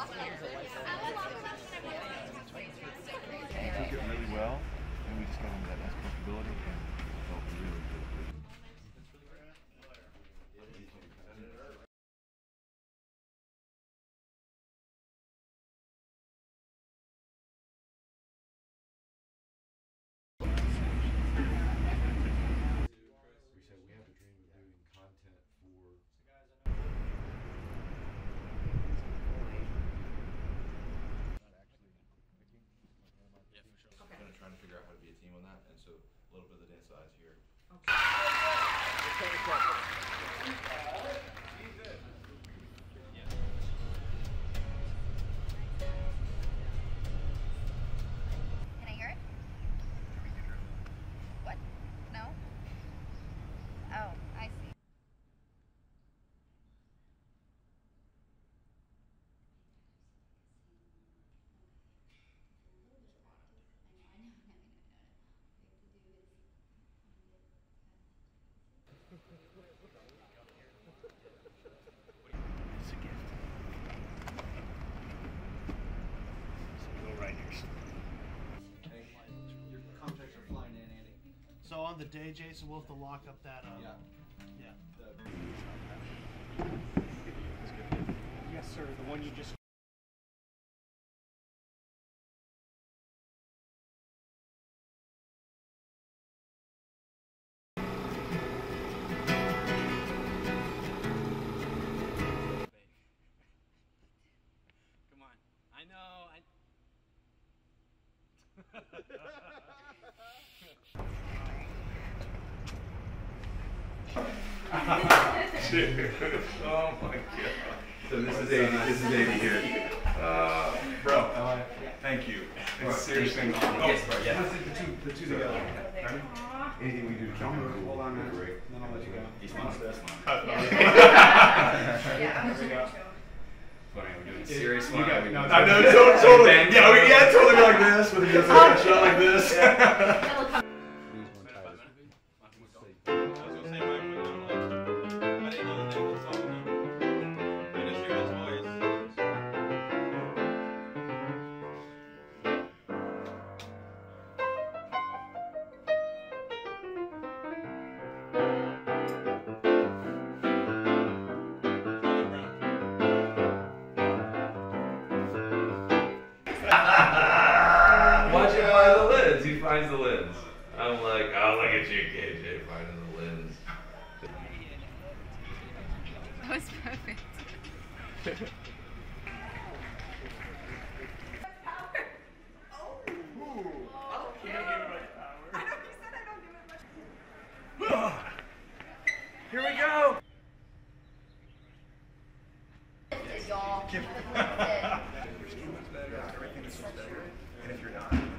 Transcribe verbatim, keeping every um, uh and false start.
took it really well, and we just got into that nice comfortability, and it felt really, really good. Trying to figure out how to be a team on that, and so a little bit of the dance size here. Okay. Can I hear it? What? No? Oh, I see. It's a gift. Some little writers. Hey, your contracts are flying in, Andy. So on the day, Jason, we'll have to lock up that. Um, Yeah. Yeah. Yes, sir. The one you just. Come on. I know. I. Dude. Oh my god. So this is Andy. This is Andy here. Uh, bro, thank you. It's seriously an honor. Yes, bro. Yeah. Let's do the two, the two together. Ready? Anything we do to keep it Hold on, man. great. Then I'll let you go. He smiles. Yeah. There we go. Funny, we're doing a serious smile. got- no, I know, totally. totally. Yeah, we yeah, totally be like this, with a shot like this. Watch him find the lens. He finds the lens. I'm like, oh, look at you, K J, finding the lens. That was perfect. Here we go. Y'all. Everything is better, and if you're not.